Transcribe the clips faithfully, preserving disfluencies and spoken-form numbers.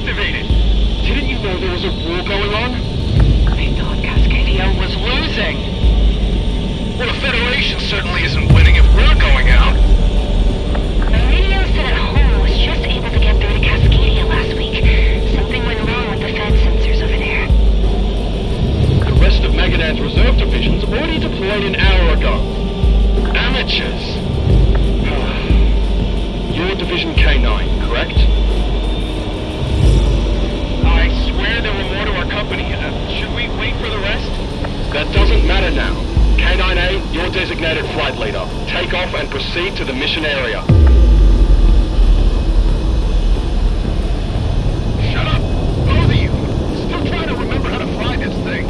activated. Didn't you know there was a war going on? I thought Cascadia was losing. Well, the Federation certainly isn't winning if we're going out. My radio set at home was just able to get through to Cascadia last week. Something went wrong with the Fed sensors over there. The rest of Megadad's reserve divisions already deployed an hour ago. Amateurs. You're Division K nine, correct? I swear there were more to our company. Uh, should we wait for the rest? That doesn't matter now. K nine A, you're designated flight leader. Take off and proceed to the mission area. Shut up! Both of you! Still trying to remember how to fly this thing.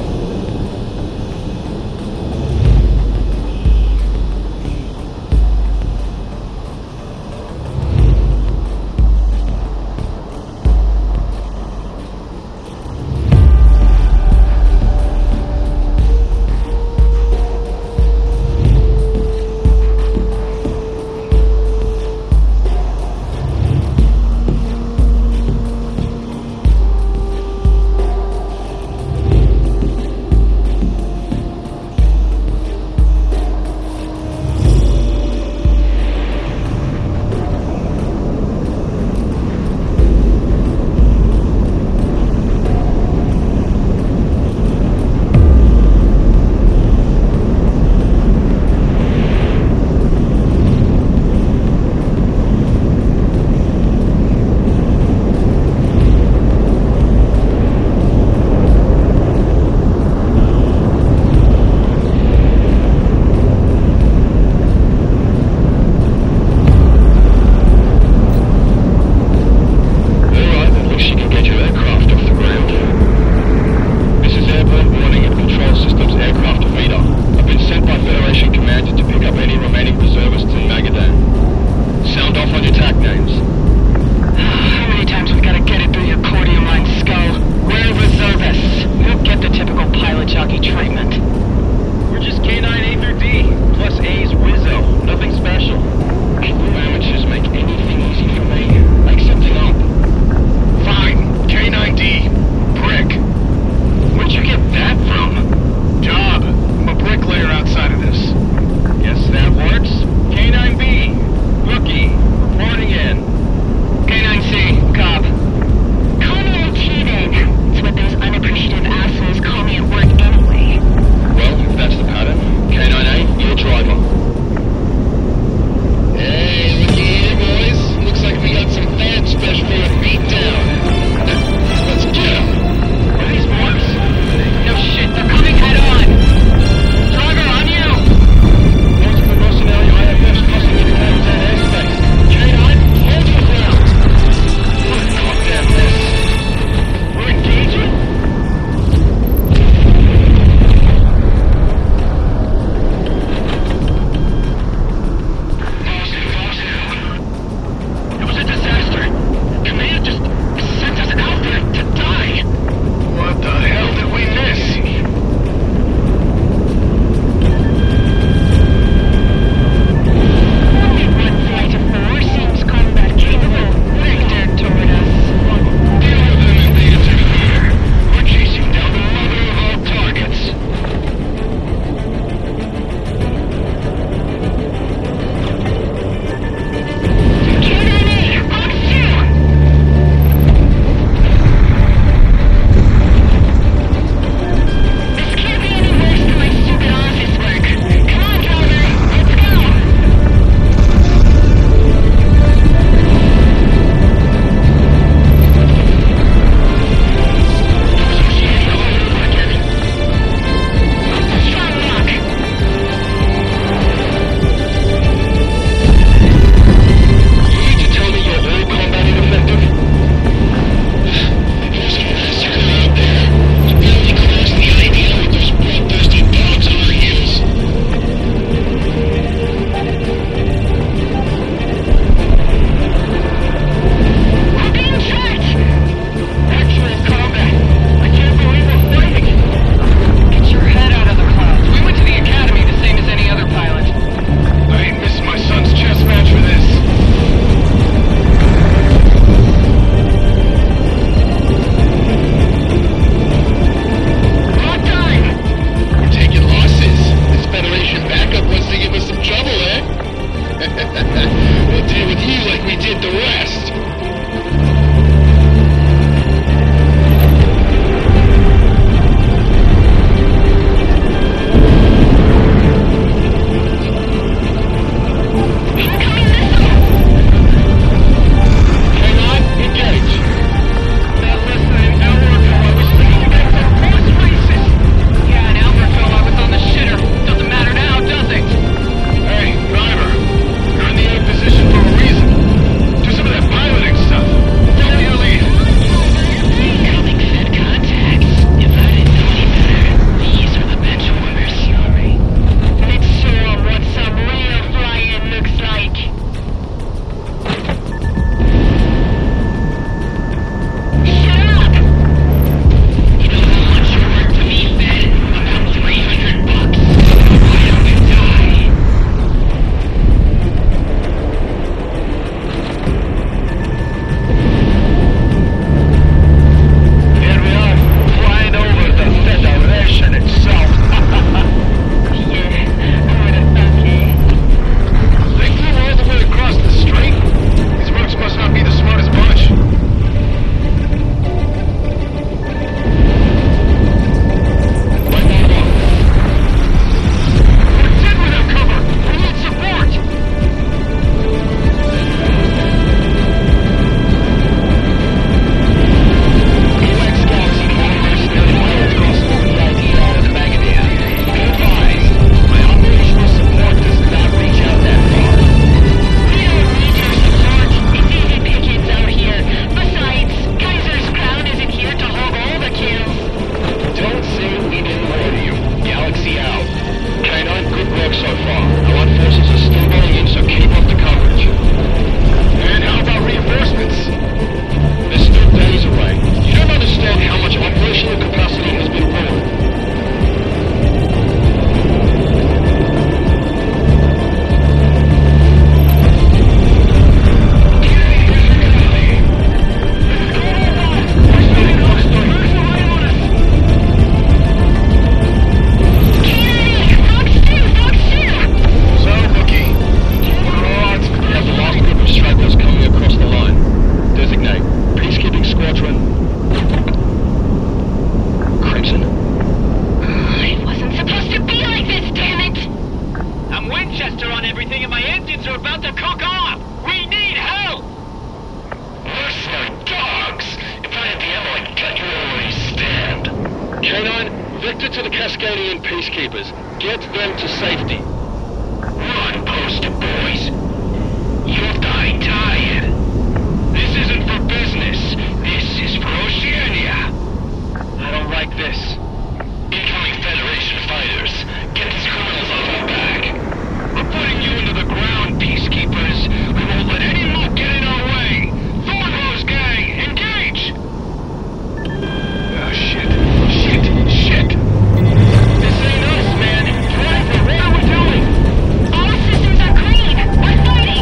peacekeepers. Get them to safety. Run, poster boys. You're dying tired. This isn't for business. This is for Oceania. I don't like this. Incoming Federation fighters. Get these criminals off my back. We're putting you into the ground, peacekeepers. We won't let any muck get in our way. Thornhose gang, engage! Oh, shit. Shit. Shit. This ain't us, man. Driver, what are we doing? All systems are green. We're fighting.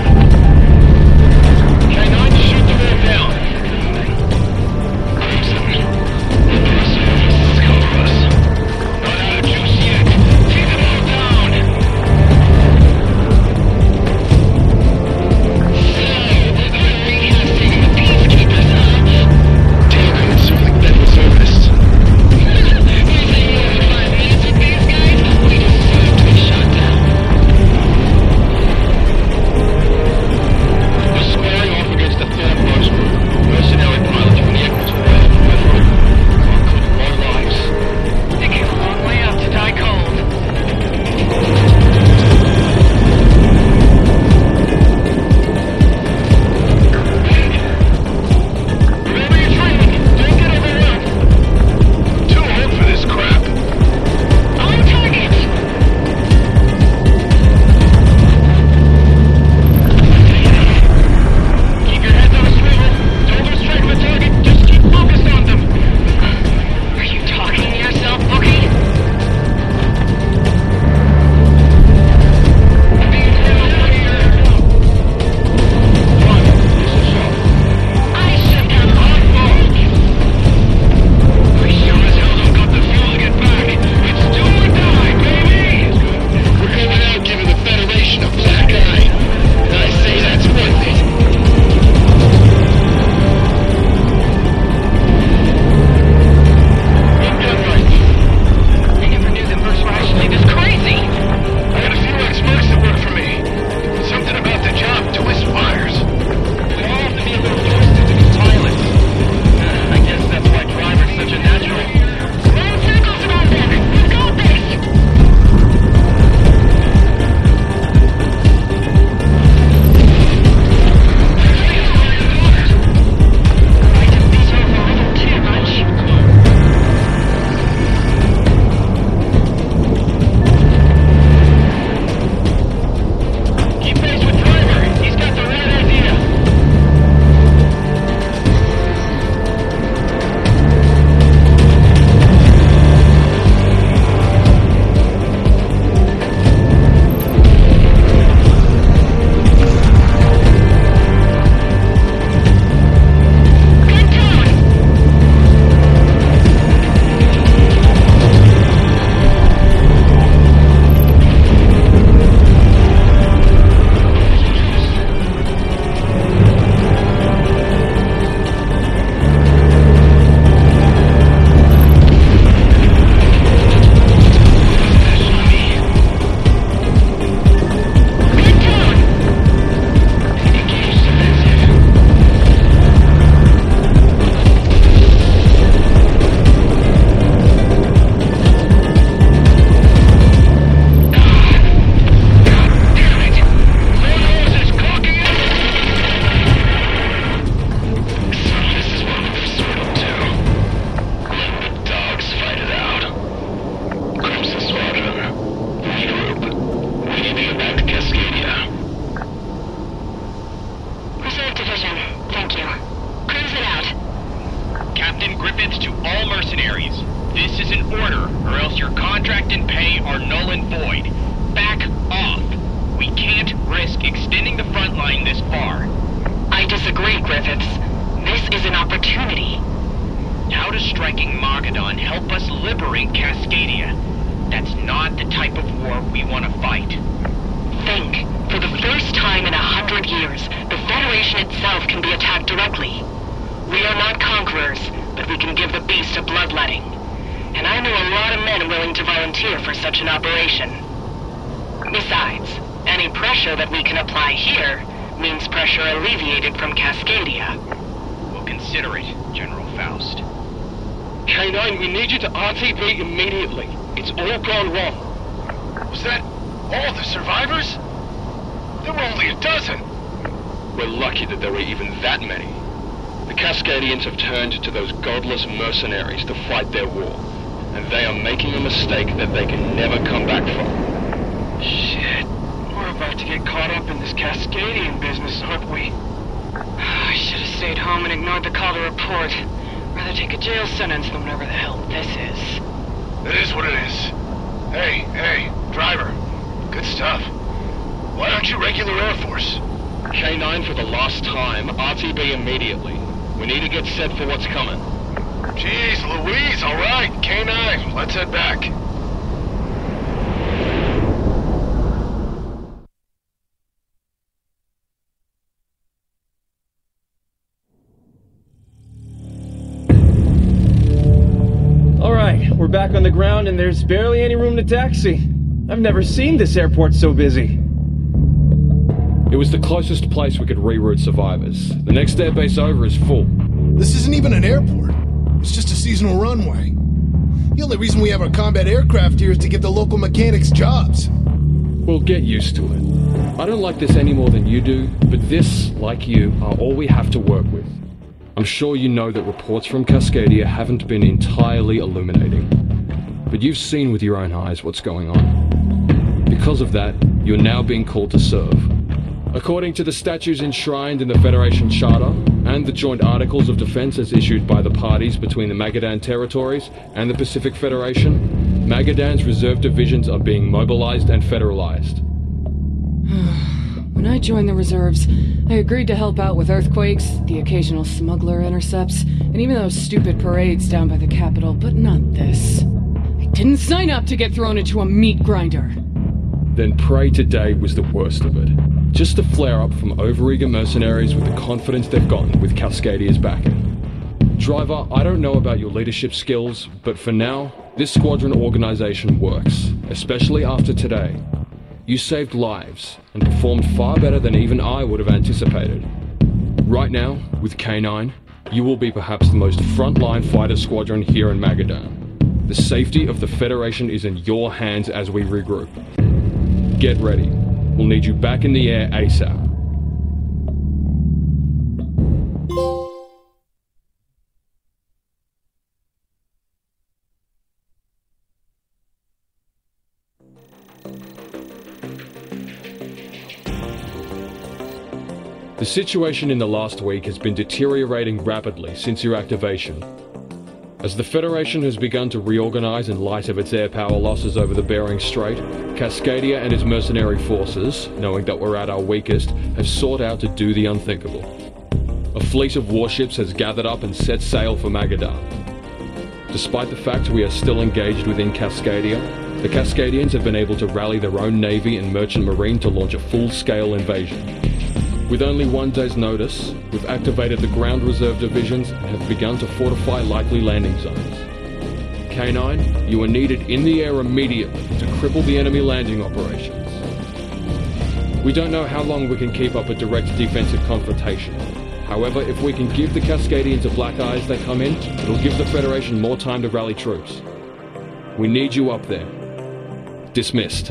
K nine, shoot them all down. Crimson. The service cover us. Not out of juice yet. Take them all down. So, I'm recasting the peacekeepers, huh? Damn, it's like that service. You think more than five minutes with these guys? We deserve to be shot down. We're squaring off against the third Rose group. Mercenary pilots from the Equatorial River. Could low lives. They came a long way out to die cold. Remember your training. Don't get overwhelmed. Too old for this crap. On target. Keep your heads on a swivel. Don't lose track of the target. Just keep focused on them. Are you talking to yourself, Bookie? I shut down the We sure as hell don't got the fuel to get back. It's do or die, baby! We're going out giving the Federation a black eye. And I say that's worth it. You've done right. I never knew the first were actually this crazy. I got a few experts that work for me. Something about the job twist wires. We all have to be a little twisted to be pilots. Uh, I guess that's why Driver's such a natural. Run circles around them. We've got this. Might have beat over a little too much. Keep pace with Driver. He's got the right idea. Good tone. Good tone. Engage defensive. God damn it! Thornhose is cocking it! So this is what we've sort of do. Let the dogs fight it out. Crimson Squadron, regroup. We need to get back to Cascadia. Reserve division. Thank you. Cruise it out. Captain Griffiths to all mercenaries. This is an order, or else your contract and pay are null and void. Back off. We can't risk extending the front line this far. I disagree, Griffiths. This is an opportunity. How does striking Magadan help us liberate Cascadia? That's not the type of war we want to fight. Think. For the first time in a hundred years, the Federation itself can be attacked directly. We are not conquerors, but we can give the beast a bloodletting. And I know a lot of men willing to volunteer for such an operation. Besides, any pressure that we can apply here means pressure alleviated from Cascadia. We'll consider it, General Faust. K nine, we need you to R T B immediately. It's all gone wrong. Was that all the survivors? There were only a dozen. We're lucky that there were even that many. The Cascadians have turned to those godless mercenaries to fight their war, and they are making a mistake that they can never come back from. Shit. We're about to get caught up in this Cascadian business, aren't we? I should have stayed home and ignored the call to report. Rather take a jail sentence than whatever the hell this is. It is what it is. Hey, hey, driver. Good stuff. Why aren't you regular Air Force? K nine for the last time, R T B immediately. We need to get set for what's coming. Jeez Louise, all right. K nine, let's head back. We're back on the ground and there's barely any room to taxi. I've never seen this airport so busy. It was the closest place we could reroute survivors. The next airbase over is full. This isn't even an airport. It's just a seasonal runway. The only reason we have our combat aircraft here is to give the local mechanics jobs. We'll get used to it. I don't like this any more than you do, but this, like you, are all we have to work with. I'm sure you know that reports from Cascadia haven't been entirely illuminating. But you've seen with your own eyes what's going on. Because of that, you're now being called to serve. According to the statutes enshrined in the Federation Charter and the joint articles of defense as issued by the parties between the Magadan territories and the Pacific Federation, Magadan's reserve divisions are being mobilized and federalized. When I joined the reserves, I agreed to help out with earthquakes, the occasional smuggler intercepts, and even those stupid parades down by the Capitol, but not this. I didn't sign up to get thrown into a meat grinder. Then Prey today was the worst of it. Just a flare-up from overeager mercenaries with the confidence they've gotten with Cascadia's backing. Driver, I don't know about your leadership skills, but for now, this squadron organization works, especially after today. You saved lives, and performed far better than even I would have anticipated. Right now, with K nine, you will be perhaps the most frontline fighter squadron here in Magadan. The safety of the Federation is in your hands as we regroup. Get ready. We'll need you back in the air ASAP. The situation in the last week has been deteriorating rapidly since your activation. As the Federation has begun to reorganize in light of its air power losses over the Bering Strait, Cascadia and its mercenary forces, knowing that we're at our weakest, have sought out to do the unthinkable. A fleet of warships has gathered up and set sail for Magadan. Despite the fact we are still engaged within Cascadia, the Cascadians have been able to rally their own navy and merchant marine to launch a full-scale invasion. With only one day's notice, we've activated the ground reserve divisions and have begun to fortify likely landing zones. K nine, you are needed in the air immediately to cripple the enemy landing operations. We don't know how long we can keep up a direct defensive confrontation. However, if we can give the Cascadians a black eye as they come in, it'll give the Federation more time to rally troops. We need you up there. Dismissed.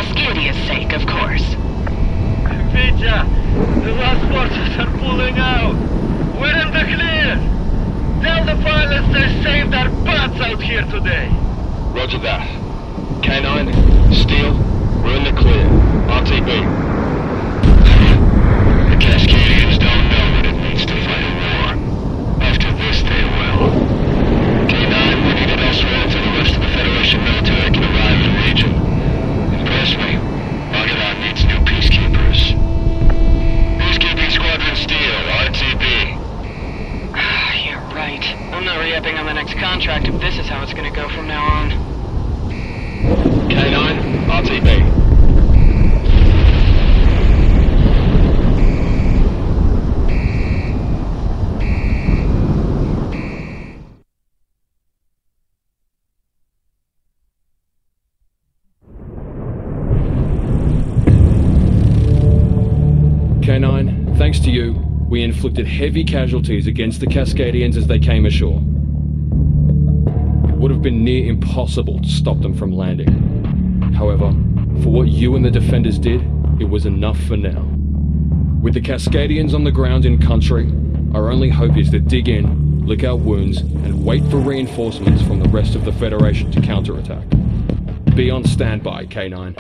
Cascadia's sake, of course. Vija, the last forces are pulling out. We're in the clear. Tell the pilots they saved our butts out here today. Roger that. K nine, Steel, we're in the clear. R T B. The Cascadians don't know what it means to fight a war. After this, they will. K nine, we're needed elsewhere until the rest of the Federation military can arrive in the region. Impress me. Magadan needs new peacekeepers. Peacekeeping Squadron Steel, R T B. You're right. I'm not re-upping on the next contract if this is how it's gonna go from now on. K nine, R T B. K nine, thanks to you, we inflicted heavy casualties against the Cascadians as they came ashore. It would have been near impossible to stop them from landing. However, for what you and the defenders did, it was enough for now. With the Cascadians on the ground in country, our only hope is to dig in, lick our wounds, and wait for reinforcements from the rest of the Federation to counterattack. Be on standby, K nine.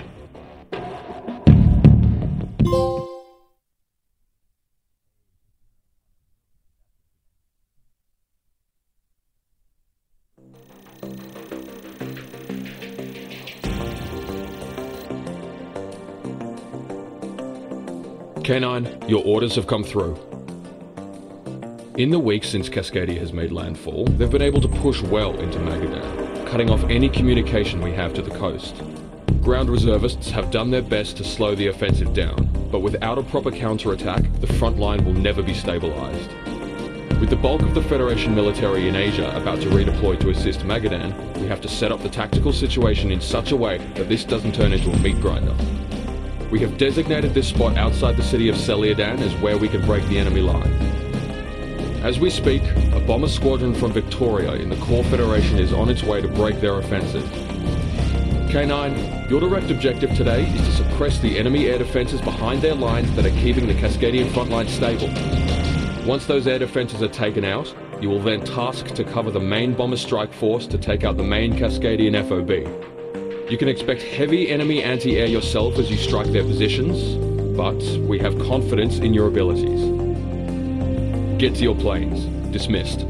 K nine, your orders have come through. In the weeks since Cascadia has made landfall, they've been able to push well into Magadan, cutting off any communication we have to the coast. Ground reservists have done their best to slow the offensive down, but without a proper counterattack, the front line will never be stabilized. With the bulk of the Federation military in Asia about to redeploy to assist Magadan, we have to set up the tactical situation in such a way that this doesn't turn into a meat grinder. We have designated this spot outside the city of Celiadan as where we can break the enemy line. As we speak, a bomber squadron from Victoria in the core Federation is on its way to break their offensive. K nine, your direct objective today is to suppress the enemy air defenses behind their lines that are keeping the Cascadian front line stable. Once those air defenses are taken out, you will then task to cover the main bomber strike force to take out the main Cascadian F O B. You can expect heavy enemy anti-air yourself as you strike their positions, but we have confidence in your abilities. Get to your planes. Dismissed.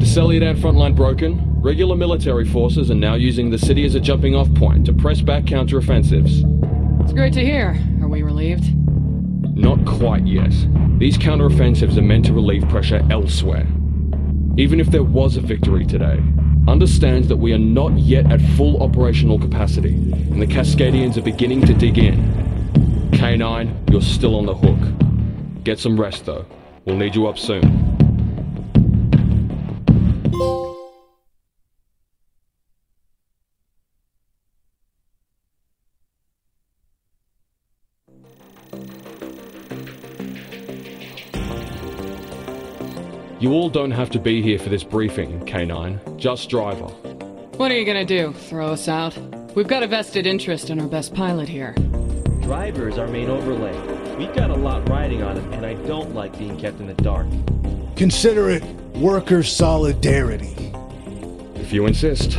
Wingman Frontline broken, regular military forces are now using the city as a jumping-off point to press back counter-offensives. It's great to hear. Are we relieved? Not quite yet. These counter-offensives are meant to relieve pressure elsewhere. Even if there was a victory today, understand that we are not yet at full operational capacity, and the Cascadians are beginning to dig in. K nine, you're still on the hook. Get some rest though. We'll need you up soon. You all don't have to be here for this briefing, K nine. Just Driver. What are you gonna do? Throw us out? We've got a vested interest in our best pilot here. Driver's our main overlay. We've got a lot riding on him, and I don't like being kept in the dark. Consider it worker solidarity. If you insist.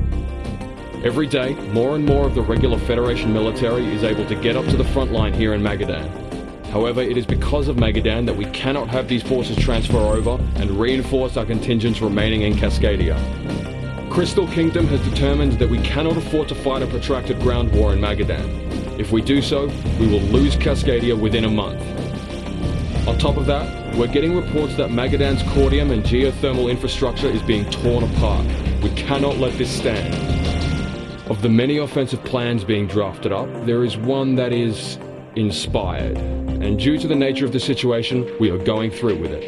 Every day, more and more of the regular Federation military is able to get up to the front line here in Magadan. However, it is because of Magadan that we cannot have these forces transfer over and reinforce our contingents remaining in Cascadia. Crystal Kingdom has determined that we cannot afford to fight a protracted ground war in Magadan. If we do so, we will lose Cascadia within a month. On top of that, we're getting reports that Magadan's cordium and geothermal infrastructure is being torn apart. We cannot let this stand. Of the many offensive plans being drafted up, there is one that is inspired, and due to the nature of the situation, we are going through with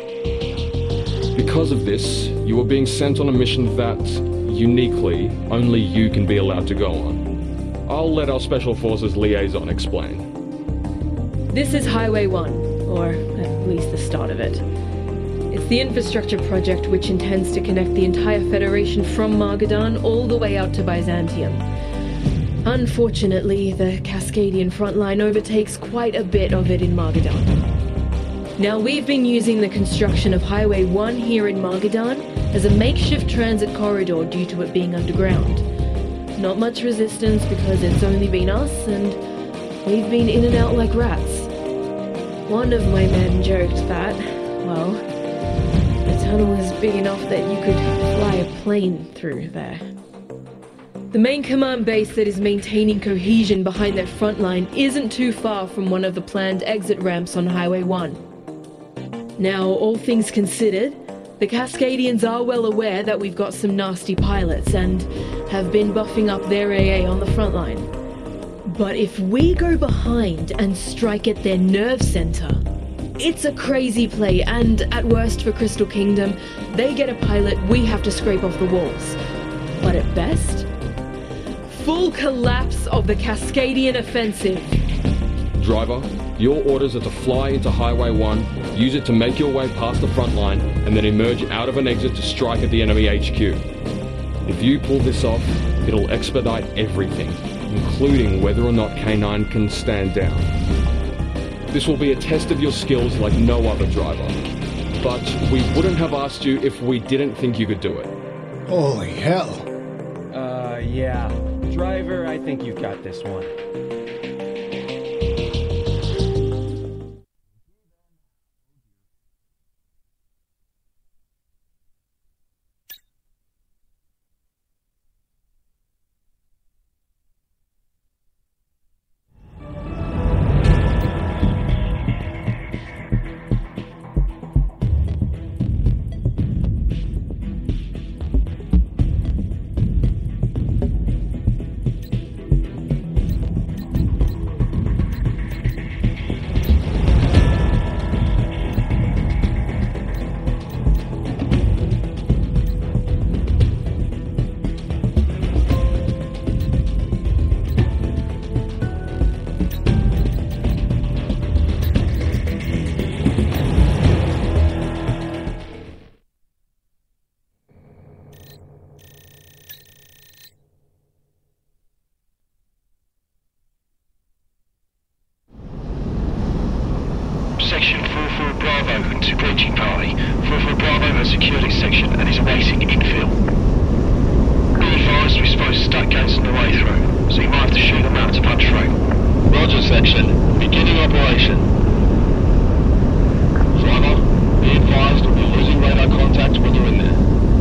it. Because of this, you are being sent on a mission that, uniquely, only you can be allowed to go on. I'll let our Special Forces liaison explain. This is Highway one, or at least the start of it. It's the infrastructure project which intends to connect the entire Federation from Magadan all the way out to Byzantium. Unfortunately, the Cascadian Frontline overtakes quite a bit of it in Magadan. Now, we've been using the construction of Highway one here in Magadan as a makeshift transit corridor due to it being underground. Not much resistance because it's only been us, and we've been in and out like rats. One of my men joked that, well, the tunnel is big enough that you could fly a plane through there. The main command base that is maintaining cohesion behind that front line isn't too far from one of the planned exit ramps on Highway one. Now, all things considered, the Cascadians are well aware that we've got some nasty pilots and have been buffing up their A A on the front line. But if we go behind and strike at their nerve center, it's a crazy play, and at worst for Crystal Kingdom, they get a pilot we have to scrape off the walls. But at best, full collapse of the Cascadian offensive. Driver, your orders are to fly into Highway one, use it to make your way past the front line, and then emerge out of an exit to strike at the enemy H Q. If you pull this off, it'll expedite everything, including whether or not K nine can stand down. This will be a test of your skills like no other, Driver. But we wouldn't have asked you if we didn't think you could do it. Holy hell. Uh, yeah. Driver, I think you've got this one. Section four four Bravo to breaching party. four four Bravo has secured its section and is awaiting infill. Be advised we're supposed to stack gates on the way through, so you might have to shoot them out to punch through. Roger, section. Beginning operation. Driver, be advised we'll be losing radar contact when you're in there.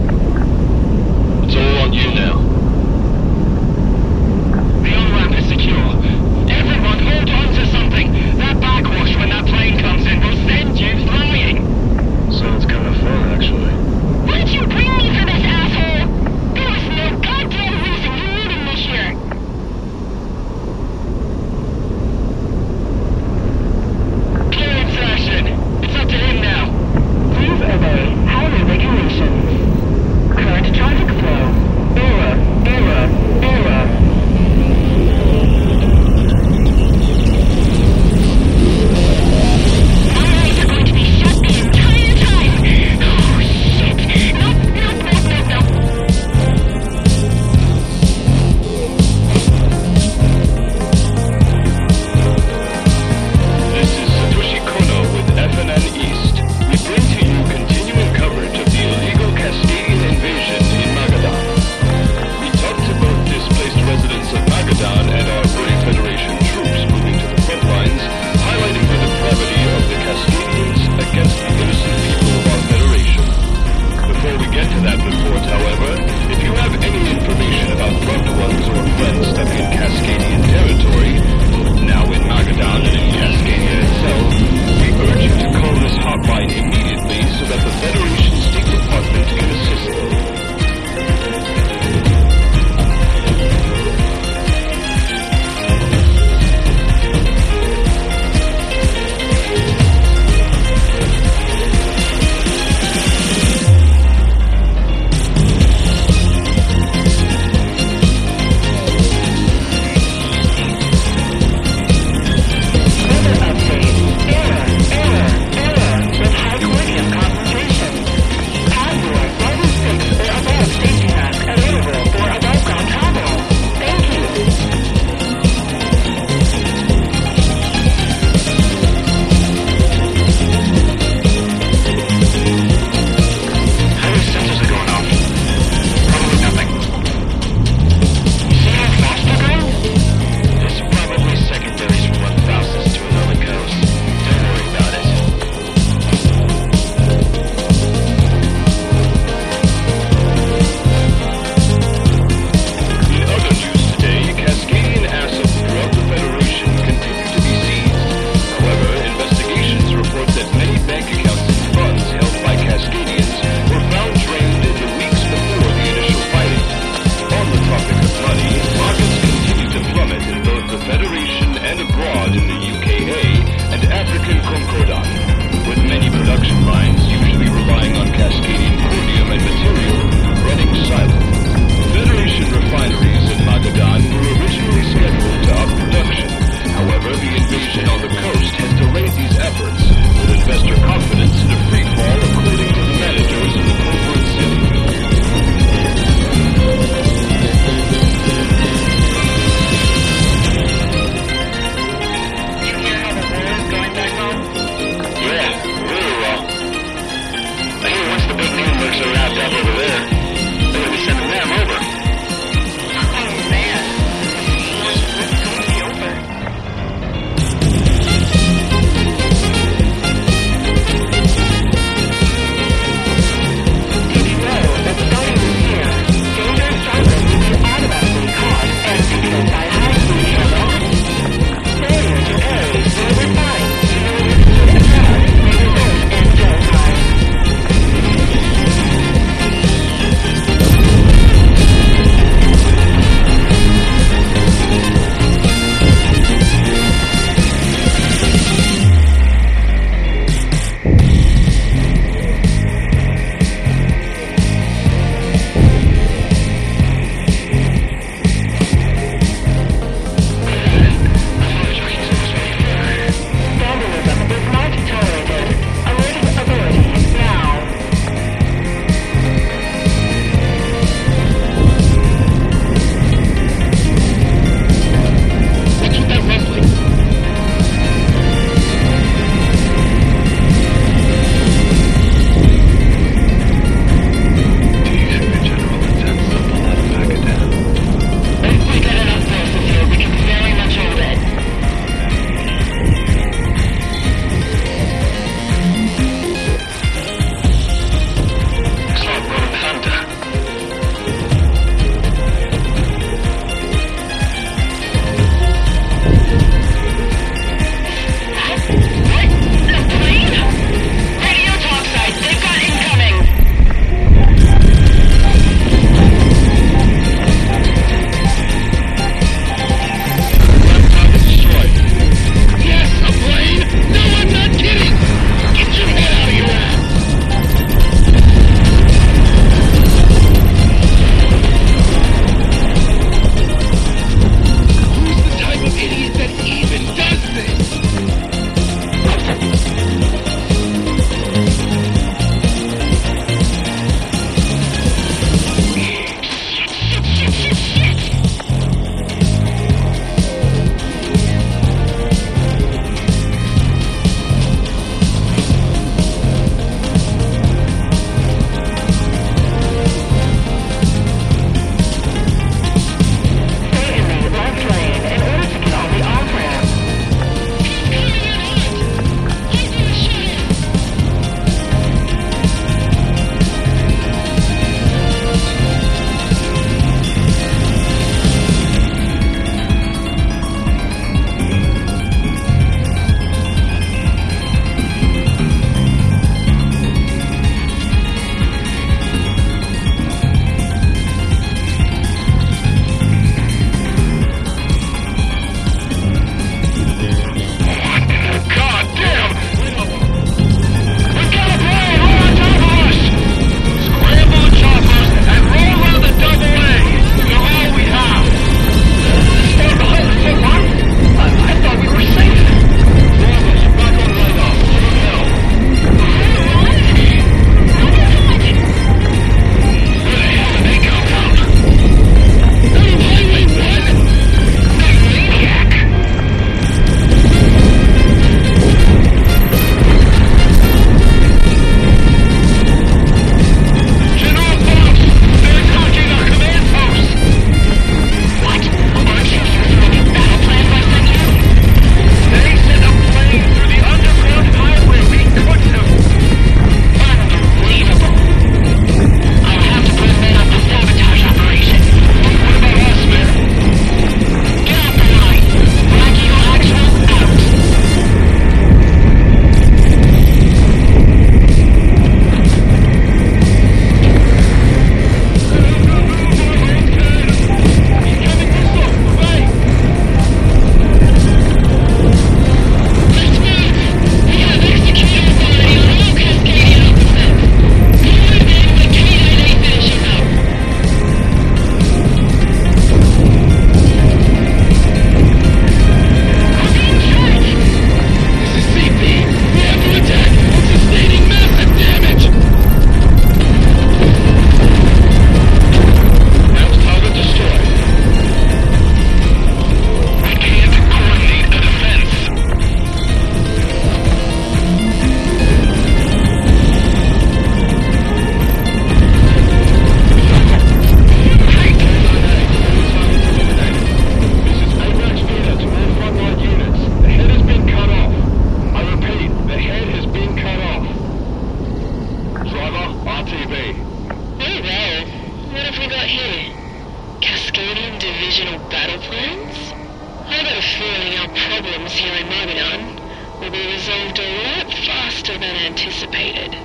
we got here? Cascadian divisional battle plans? I got a feeling our problems here in Margadon will be resolved a lot faster than anticipated.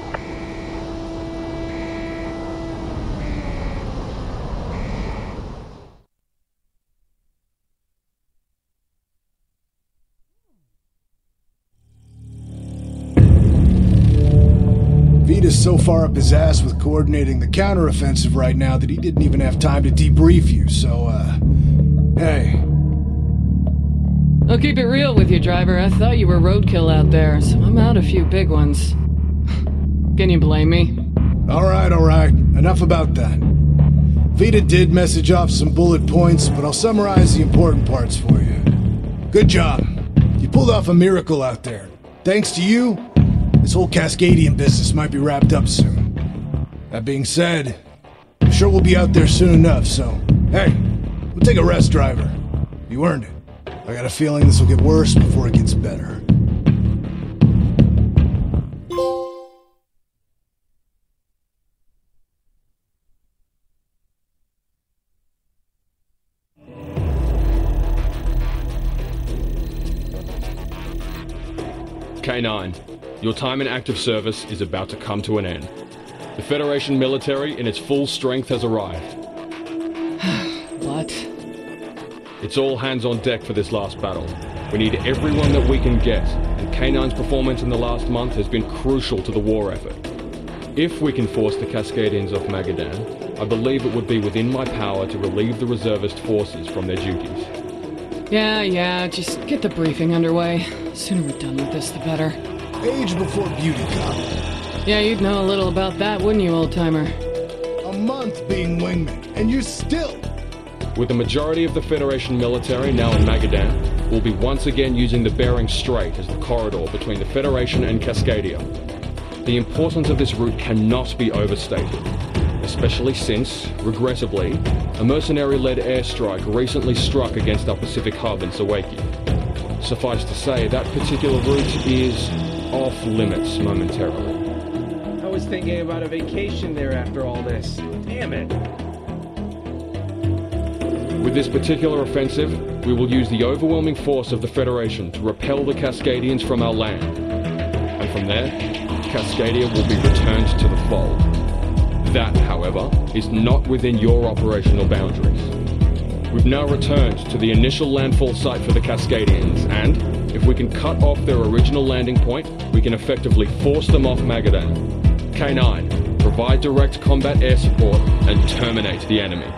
Vita's so far up his ass with coordinating the counteroffensive right now that he didn't even have time to debrief you, so, uh... hey. I'll keep it real with you, driver. I thought you were roadkill out there, so I'm out a few big ones. Can you blame me? Alright, alright. Enough about that. Vita did message off some bullet points, but I'll summarize the important parts for you. Good job. You pulled off a miracle out there. Thanks to you, this whole Cascadian business might be wrapped up soon. That being said, I'm sure we'll be out there soon enough, so... Hey, we'll take a rest, driver. You earned it. I got a feeling this will get worse before it gets better. K nine, your time in active service is about to come to an end. The Federation military in its full strength has arrived. What? It's all hands on deck for this last battle. We need everyone that we can get, and K nine's performance in the last month has been crucial to the war effort. If we can force the Cascadians off Magadan, I believe it would be within my power to relieve the reservist forces from their duties. Yeah, yeah, just get the briefing underway. The sooner we're done with this, the better. Age before beauty, cop. Yeah, you'd know a little about that, wouldn't you, old-timer? A month being Wingman, and you're still... With the majority of the Federation military now in Magadan, we'll be once again using the Bering Strait as the corridor between the Federation and Cascadia. The importance of this route cannot be overstated, especially since, regrettably, a mercenary-led airstrike recently struck against our Pacific hub in Sawaki. Suffice to say, that particular route is off-limits momentarily. I was thinking about a vacation there after all this. Damn it. With this particular offensive, we will use the overwhelming force of the Federation to repel the Cascadians from our land. And from there, Cascadia will be returned to the fold. That, however, is not within your operational boundaries. We've now returned to the initial landfall site for the Cascadians, and if we can cut off their original landing point, we can effectively force them off Magadan. K nine, provide direct combat air support and terminate the enemy.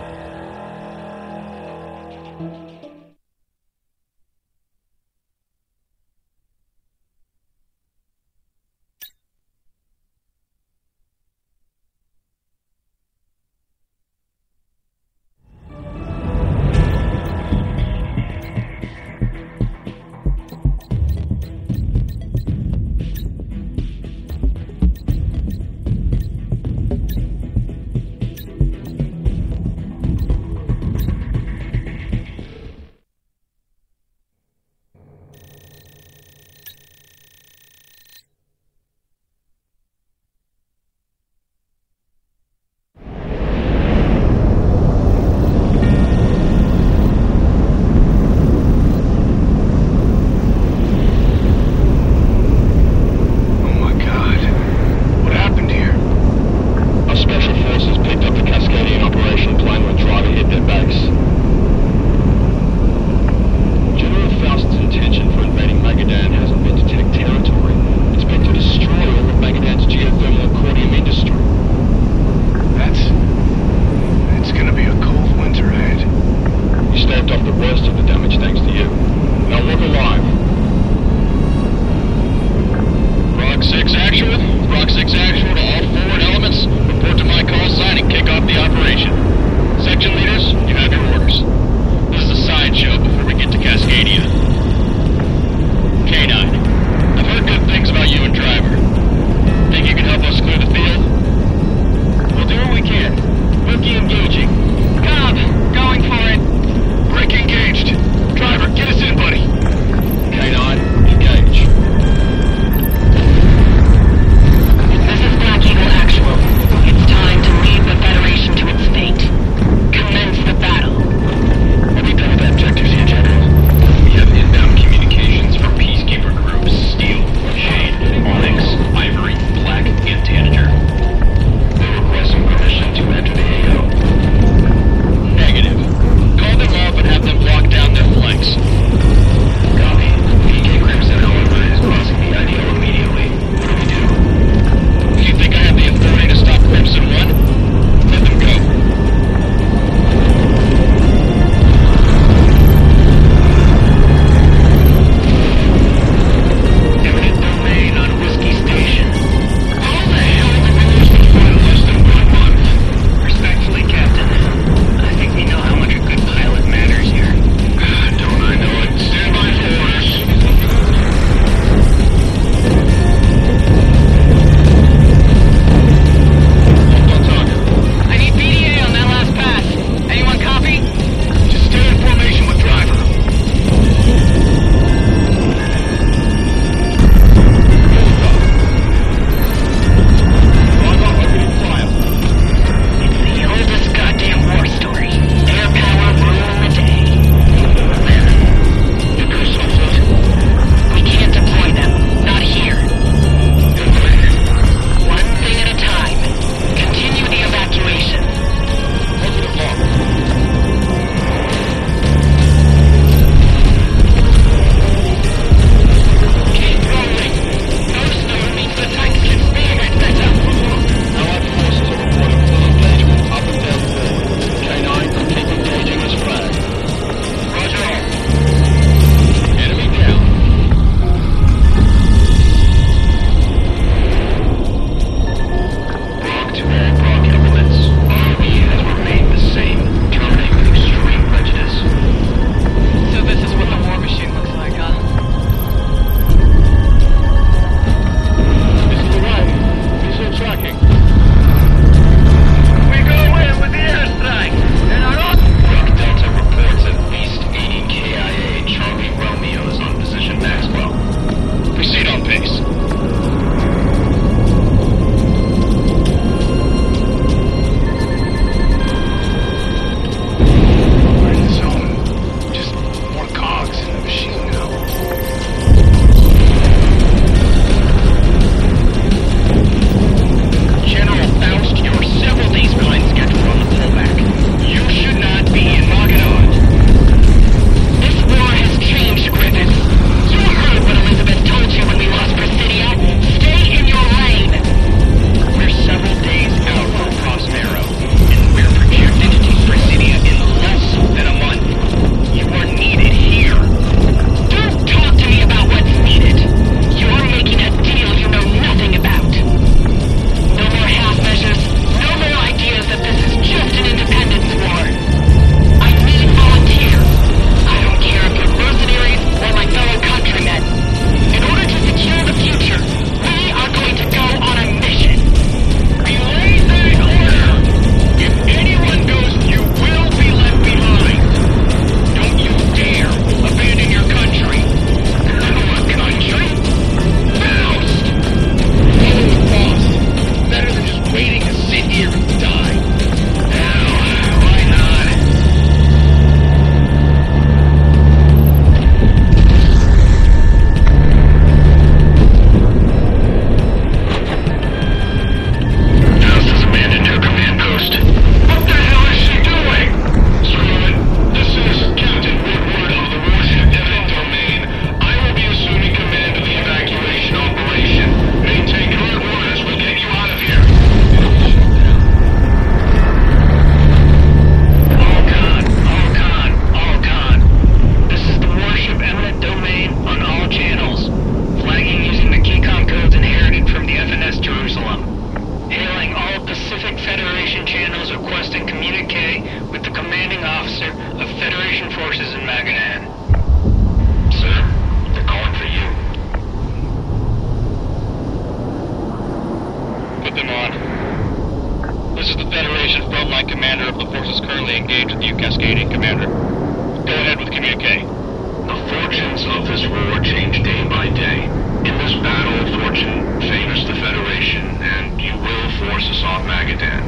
is the Federation Frontline Commander of the forces currently engaged with you, Cascadian Commander. Go ahead with communique. The fortunes of this war change day by day. In this battle, fortune favors the Federation, and you will force us off Magadan.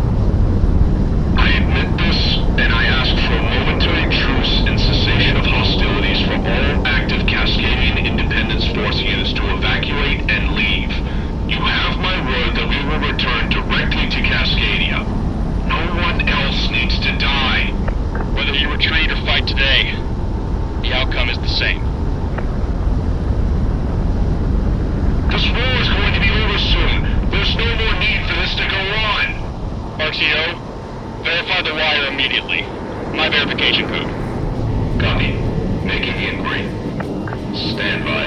I admit this, and I ask for a momentary truce and cessation of hostilities for all active Cascadian Independence Force units to evacuate and leave. You have my word that we will return directly to Cascadia. No one else needs to die. Whether you retreat or fight today, the outcome is the same. This war is going to be over soon. There's no more need for this to go on. R T O, verify the wire immediately. My verification code. Copy. Making the inquiry. Stand by.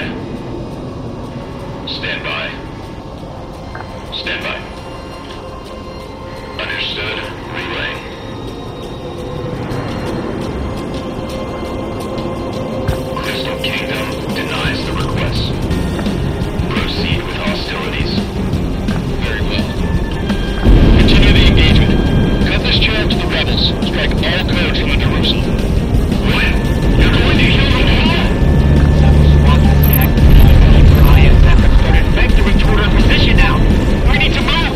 Stand by. Stand by. Understood. Relay. Crystal Kingdom denies the request. Proceed with hostilities. Very well. Continue the engagement. Cut this charge to the rebels. Strike all codes from the Jerusalem. What? You're going to kill them all? Several squadrons attacked the I S F have started vectoring toward our position now. We need to move!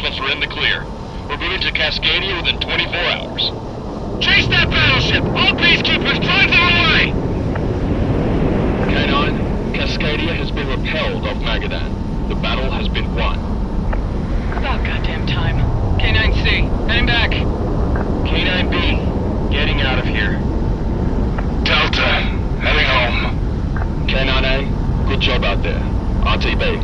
reinforcements are in the clear. We're moving to Cascadia within twenty-four hours. Chase that battleship! All peacekeepers, drive them away! K nine, Cascadia has been repelled off Magadan. The battle has been won. About goddamn time. K nine C, heading back. K nine B, getting out of here. Delta, heading home. K nine A, good job out there. R T B.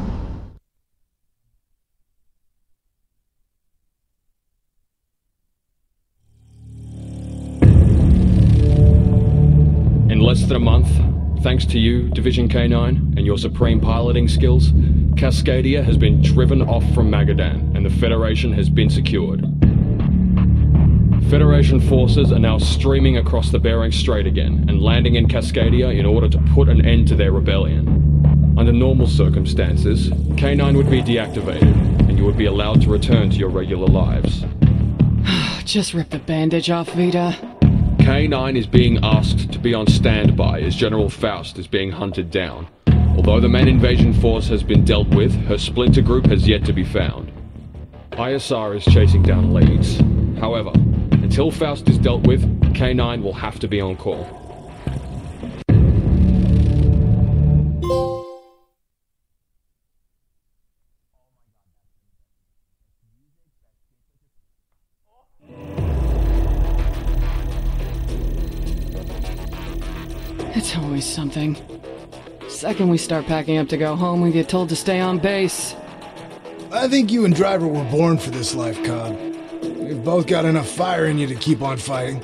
In less than a month, thanks to you, Division K nine, and your supreme piloting skills, Cascadia has been driven off from Magadan, and the Federation has been secured. Federation forces are now streaming across the Bering Strait again, and landing in Cascadia in order to put an end to their rebellion. Under normal circumstances, K nine would be deactivated, and you would be allowed to return to your regular lives. Just rip the bandage off, Vita. K nine is being asked to be on standby as General Faust is being hunted down. Although the main invasion force has been dealt with, her splinter group has yet to be found. I S R is chasing down leads. However, until Faust is dealt with, K nine will have to be on call. It's always something. Second we start packing up to go home, we get told to stay on base. I think you and Driver were born for this life, Cobb. You've both got enough fire in you to keep on fighting.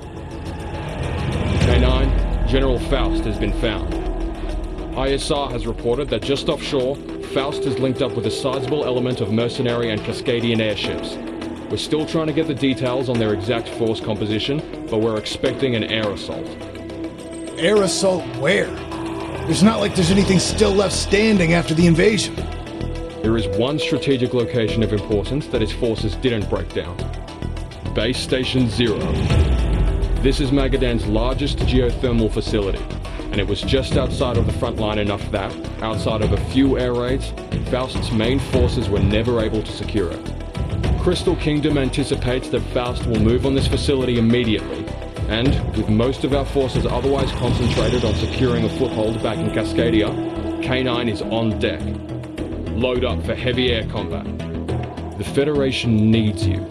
K nine, General Faust has been found. I S R has reported that just offshore, Faust has linked up with a sizable element of mercenary and Cascadian airships. We're still trying to get the details on their exact force composition, but we're expecting an air assault. Air assault where? There's not like there's anything still left standing after the invasion. There is one strategic location of importance that his forces didn't break down. Base Station Zero. This is Magadan's largest geothermal facility, and it was just outside of the front line enough that, outside of a few air raids, Faust's main forces were never able to secure it. Crystal Kingdom anticipates that Faust will move on this facility immediately, and, with most of our forces otherwise concentrated on securing a foothold back in Cascadia, K nine is on deck. Load up for heavy air combat. The Federation needs you.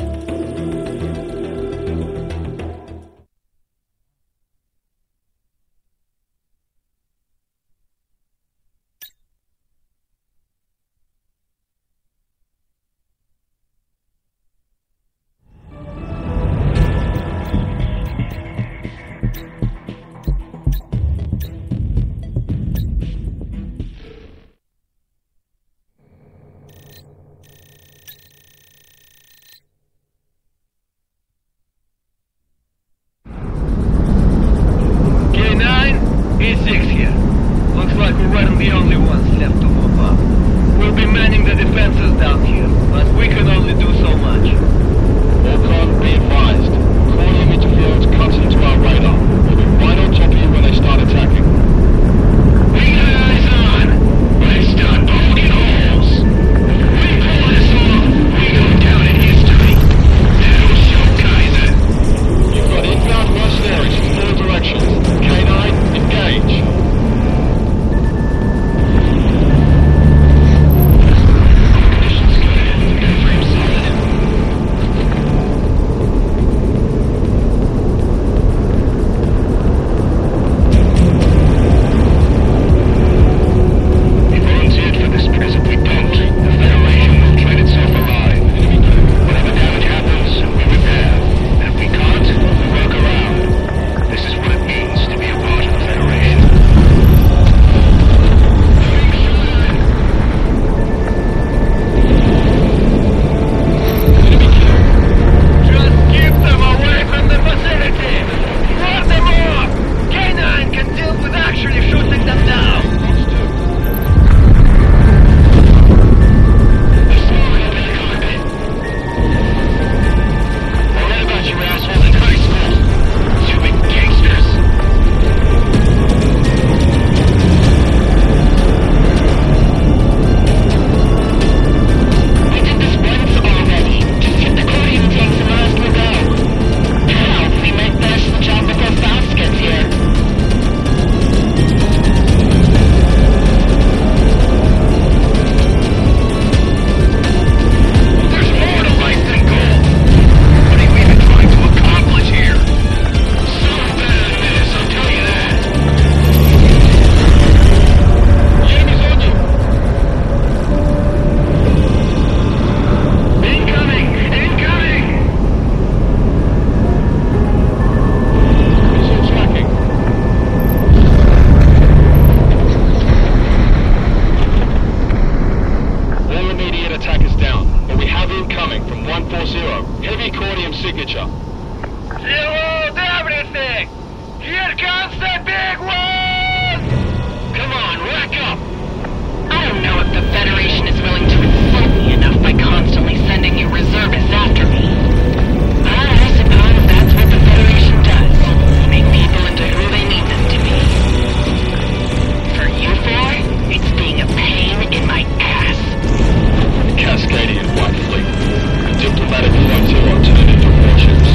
heavy cornium signature. Zero to everything! Here comes the big one! Come on, rack up! I don't know if the Federation is willing to insult me enough by constantly sending you reservists after me. But I suppose that's what the Federation does. Make people into who they need them to be. For you four, it's being a pain in my ass. The Cascadian White Fleet. A diplomatic frontier alternative to warships.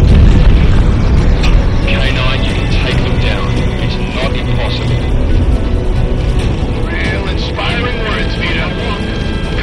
K nine, you can take them down. It's not impossible. Real inspiring words, Vita.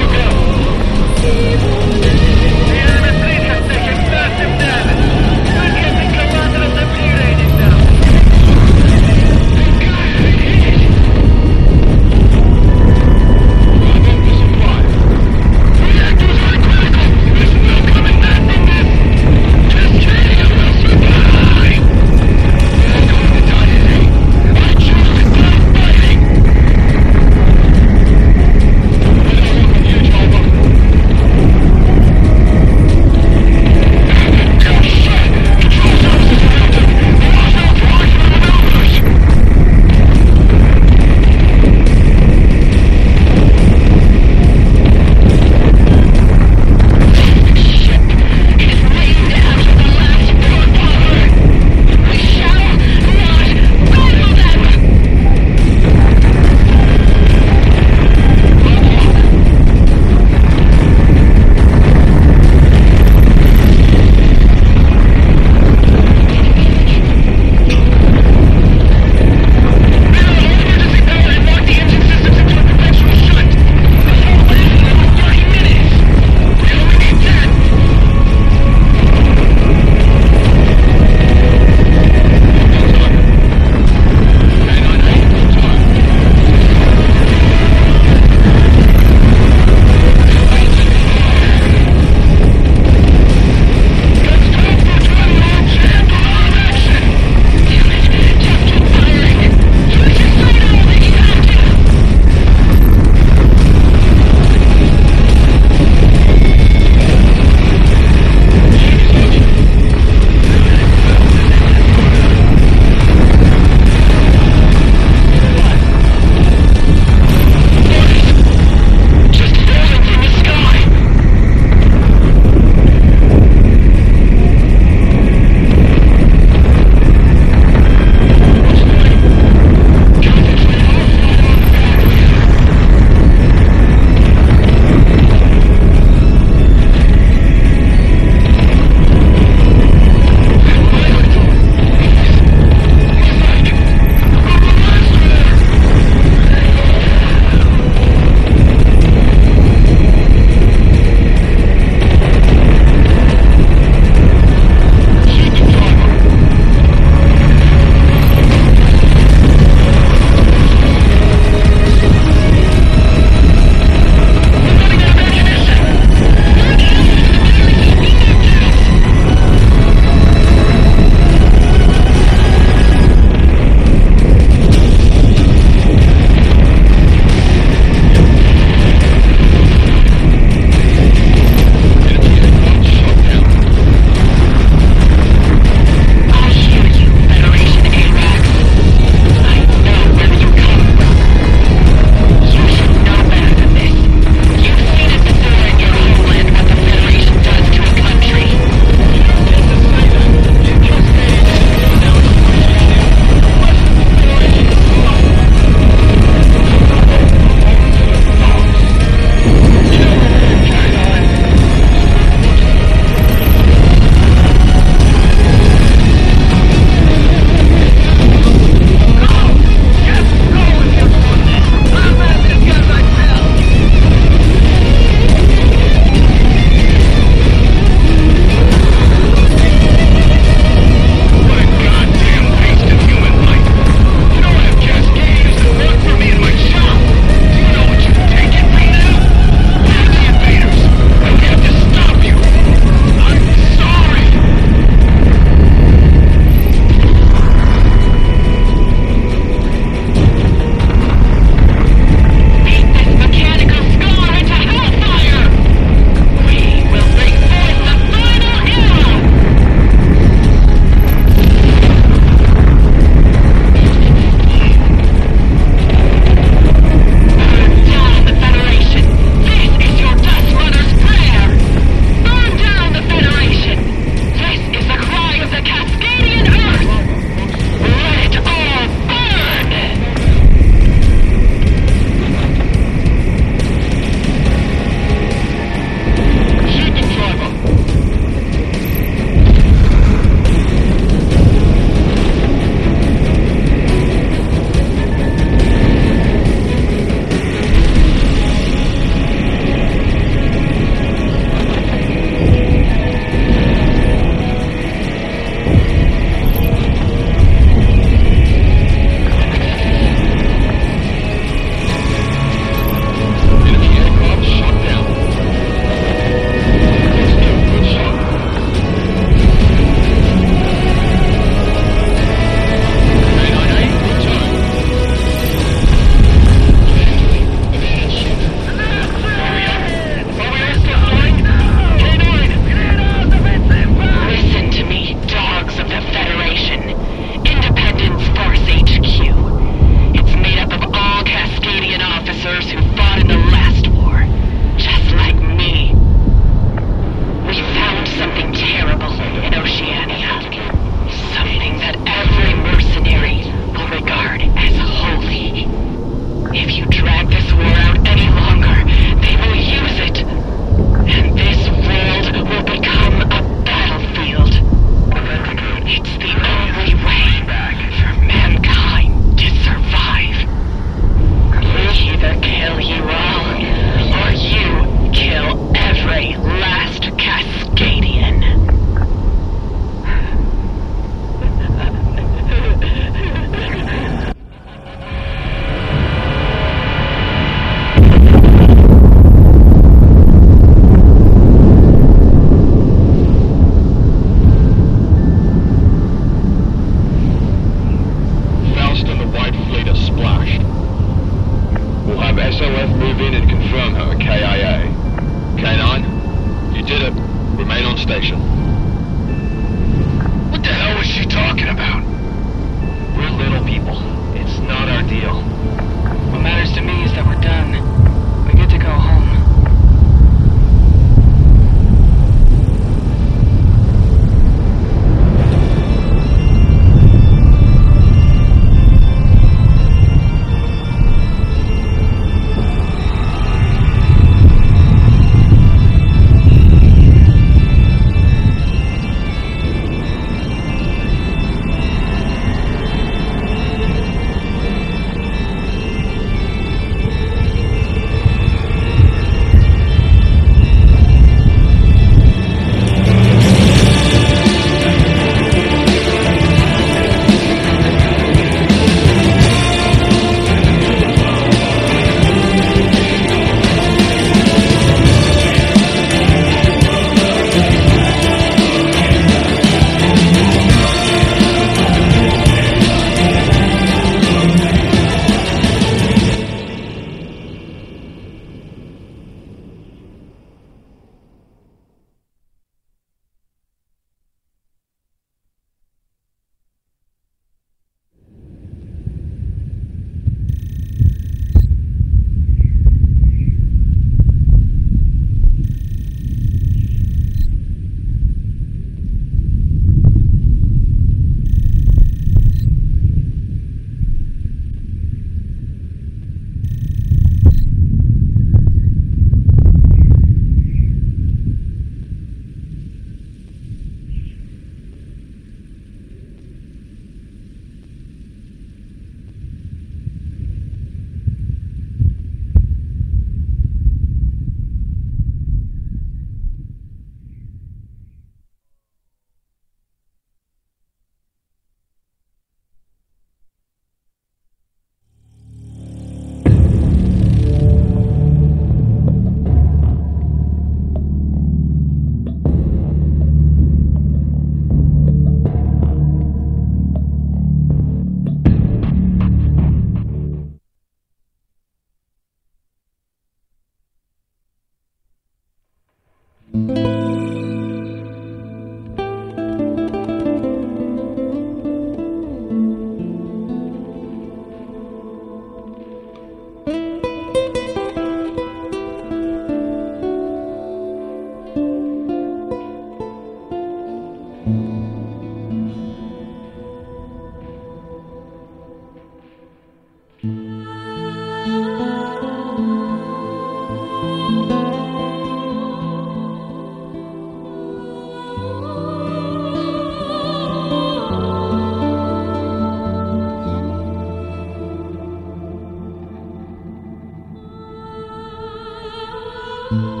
you